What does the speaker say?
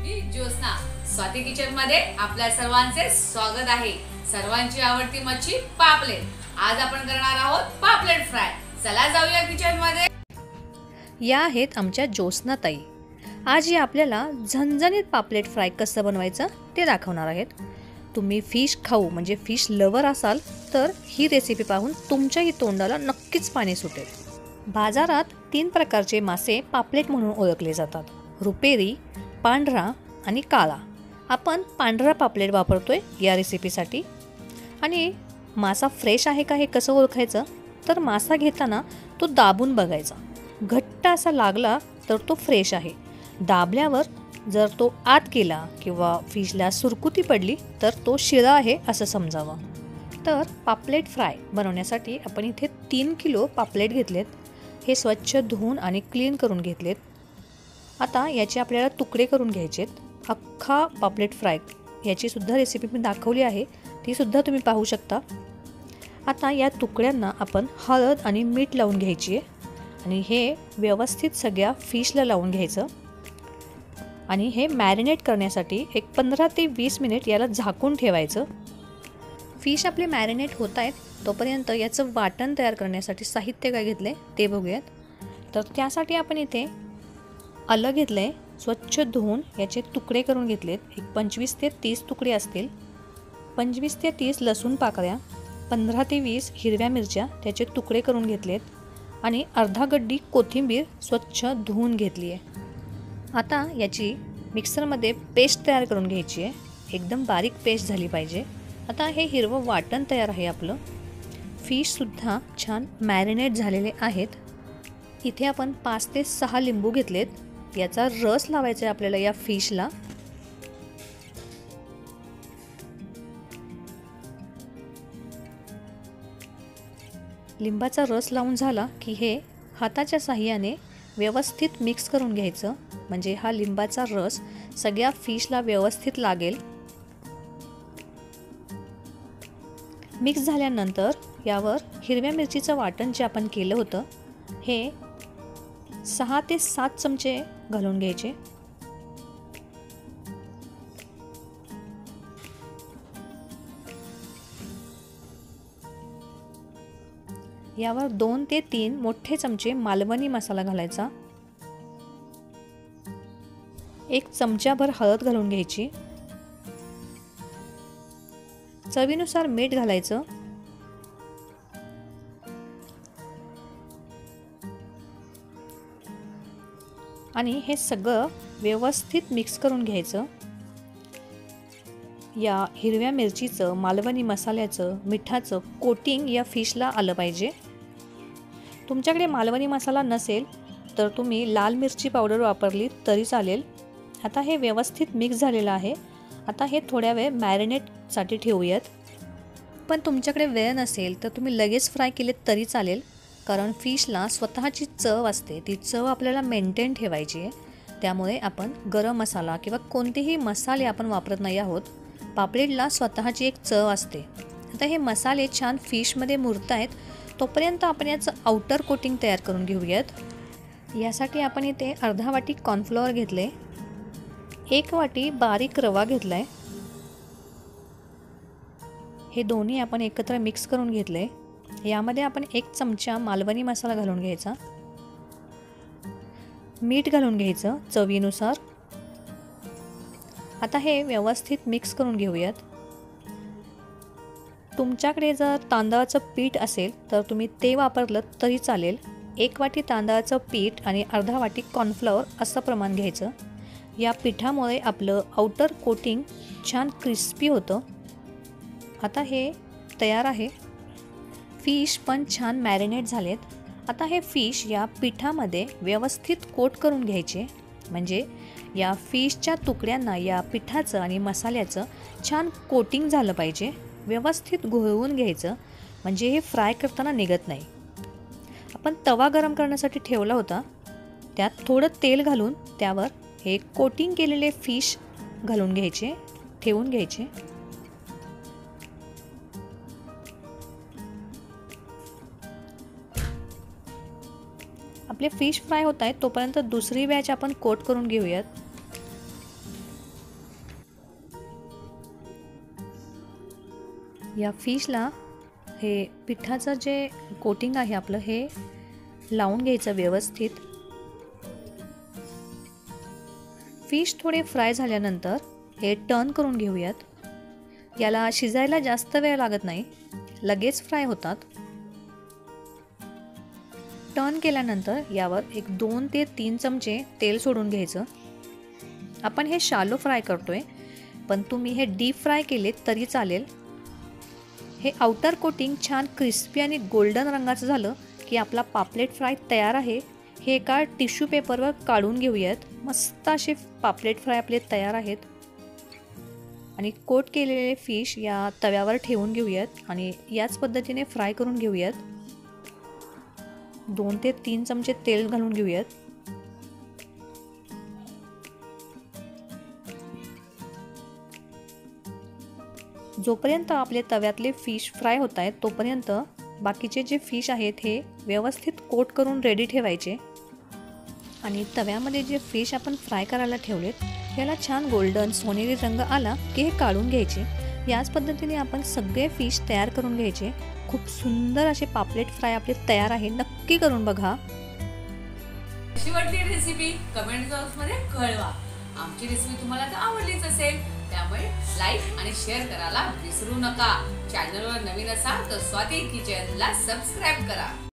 मी Jyotsna Swati kitchen मध्ये आपल्या सर्वांचे स्वागत आहे। सर्वांची आवडती मच्छी पापलेट। आज आपण करणार आहोत पापलेट फ्राय। चला जाऊया किचन मध्ये। या आहेत आमच्या ज्योत्स्ना ताई। आज या आपल्याला झणझणीत पापलेट फ्राय कसं बनवायचं ते दाखवणार आहेत। तुम्ही फिश खाऊ म्हणजे फिश लवर असाल तर ही रेसिपी पाहून तुमच्याही तोंडाला नक्कीच पाणी सुटेल। बाजारात 3 प्रकारचे मासे पापलेट म्हणून ओळखले जातात, रुपेरी, पांढरा आणि काळा। आपण पांढरा पापलेट वापरतोय या रेसिपीसाठी। आणि मासा फ्रेश आहे का हे कसं ओळखायचं, तर मासा घेताना तो दाबून बघायचा। घट्ट असा लागला तर तो फ्रेश आहे, दाबल्यावर जर तो आत गेला किंवा फिशला सुरकुती पडली तर तो शिळा आहे असं समजावं। तर पापलेट फ्राय बनवण्यासाठी आपण इथे 3 किलो पापलेट घेतलेत। हे स्वच्छ धुवून आणि क्लीन करून घेतलेत। आता याचे आपल्याला तुकडे करून घ्यायचेत। अख्खा पापलेट फ्राय याची सुद्धा रेसिपी मी दाखवली आहे, ती सुद्धा तुम्ही पाहू शकता। आता या तुकड्यांना आपण हळद आणि मीठ लावून घ्यायची आहे आणि हे व्यवस्थित सगळ्या फिशला लावून घ्यायचं आणि हे मॅरिनेट करण्यासाठी एक 15 ते 20 मिनिट याला झाकून ठेवायचं। फिश आपले मॅरिनेट होत आहेत तोपर्यंत याचं वाटण तयार करण्यासाठी साहित्य काय घेतले ते बघूयात। तर त्यासाठी आपण इथे आलं घेतलंय, स्वच्छ धुवून याचे तुकडे करून घेतलेत। एक 25 ते 30 तुकडे असतील। 25 ते 30 लसूण पाकळ्या, 15 ते 20 हिरव्या मिरच्या त्याचे तुकडे करून घेतलेत आणि अर्धा गड्डी कोथिंबीर स्वच्छ धुवून घेतली आहे। आता याची मिक्सरमध्ये पेस्ट तयार करून घ्यायची आहे, एकदम बारीक पेस्ट झाली पाहिजे। आता हे हिरवं वाटण तयार आहे आपलं। फिशसुद्धा छान मॅरिनेट झालेले आहेत। इथे आपण 5 ते 6 लिंबू घेतलेत, याचा रस लावायचा आहे आपल्याला या फिशला। लिंबाचा रस लावून झाला की हे हाताच्या साहाय्याने व्यवस्थित मिक्स करून घ्यायचं, म्हणजे हा लिंबाचा रस सगळ्या फिशला व्यवस्थित लागेल। मिक्स झाल्यानंतर यावर हिरव्या मिरचीचं वाटण जे आपण केलं होतं हे 6 ते 7 चमचे घालून घ्यायचे। यावर 2 ते 3 मोठे चमचे मालवणी मसाला घालायचा। 1 चमचाभर हळद घालून घ्यायची। चवीनुसार मीठ घालायचं। आणि हे सगळं व्यवस्थित मिक्स करून घ्यायचं। या हिरव्या मिरचीचं, मालवणी मसाल्याचं, मिठाचं कोटिंग या फिशला आलं पाहिजे। तुमच्याकडे मालवणी मसाला नसेल तर तुम्ही लाल मिरची पावडर वापरली तरी चालेल। आता हे व्यवस्थित मिक्स झालेलं आहे। आता हे थोड्या वेळ मॅरिनेटसाठी ठेवूयात। पण तुमच्याकडे वेळ नसेल तर तुम्ही लगेच फ्राय केले तरी चालेल, कारण फिशला स्वतःची चव असते, ती चव आपल्याला मेंटेन ठेवायची आहे। त्यामुळे आपण गरम मसाला किंवा कोणतेही मसाले आपण वापरत नाही आहोत। पापलेटला स्वतःची एक चव असते। आता हे मसाले छान फिशमध्ये मुरत आहेत तोपर्यंत आपण याचं आउटर कोटिंग तयार करून घेऊयात। यासाठी आपण इथे अर्धा वाटी कॉर्नफ्लॉवर घेतले, 1 वाटी बारीक रवा घेतलाय। हे दोन्ही आपण एकत्र मिक्स करून घेतले। यामध्ये आपण 1 चमचा मालवणी मसाला घालून घ्यायचा, मीठ घालून घ्यायचं चवीनुसार। आता हे व्यवस्थित मिक्स करून घेऊयात। तुमच्याकडे जर तांदळाचं पीठ असेल तर तुम्ही ते वापरलं तरी चालेल। 1 वाटी तांदळाचं पीठ आणि अर्धा वाटी कॉर्नफ्लॉवर असं प्रमाण घ्यायचं। या पिठामुळे आपलं आउटर कोटिंग छान क्रिस्पी होतं। आता हे तयार आहे। फिश पण छान मॅरिनेट झालेत। आता हे फिश या पिठामध्ये व्यवस्थित कोट करून घ्यायचे, म्हणजे या फिशच्या तुकड्यांना या पिठाचं आणि मसाल्याचं छान कोटिंग झालं पाहिजे। व्यवस्थित घोळवून घ्यायचं, म्हणजे हे फ्राय करताना निघत नाही। आपण तवा गरम करण्यासाठी ठेवला होता, त्यात थोडं तेल घालून त्यावर हे कोटिंग केलेले फिश घालून घ्यायचे, ठेवून घ्यायचे। आपले फिश फ्राय होत आहेत तोपर्यंत दुसरी बॅच आपण कोट करून घेऊयात। या फिशला हे पिठाचं जे कोटिंग आहे आपलं हे लावून घ्यायचं व्यवस्थित. फिश थोडे फ्राय झाल्यानंतर हे टर्न करून घेऊयात. याला शिजायला जास्त वेळ लागत नाही, लगेच फ्राय होतात. टर्न केल्यानंतर यावर एक 2 ते 3 चमचे तेल सोडून घ्यायचं. आपण हे शालो फ्राय करतोय, पण तुम्ही हे डीप फ्राय केलेत तरी चालेल. हे आउटर कोटिंग छान क्रिस्पी आणि गोल्डन रंगाचं झालं की आपला पापलेट फ्राय तयार आहे. हे एका टिश्यू पेपरवर काढून घेऊयात. मस्त असे पापलेट फ्राय आपले तयार आहेत. आणि कोट केलेले फिश या तव्यावर ठेवून घेऊयात आणि याच पद्धतीने फ्राय करून घेऊयात. 2 ते 3 चमचे तेल घालून घेऊयात. जोपर्यंत आपले तव्यातले फिश फ्राय होत आहेत तोपर्यंत बाकीचे जे फिश आहेत हे व्यवस्थित कोट करून रेडी ठेवायचे. आणि तव्यामध्ये जे फिश आपण फ्राय करायला ठेवलेत याला छान गोल्डन सोनेरी रंग आला की हे काढून घ्यायचे. याच पद्धतीने आपण सगळे फिश तयार करून घ्यायचे. खूप सुंदर असे पापलेट फ्राय आपले तयार आहे. नक्की करून बघा. कशी वाटली रेसिपी कमेंट बॉक्समध्ये कळवा. आमची रेसिपी तुम्हाला तर आवडलीच असेल, त्यामुळे लाईक आणि शेअर करायला विसरू नका. चॅनलवर नवीन असाल तर स्वाती किचनला सबस्क्राईब करा.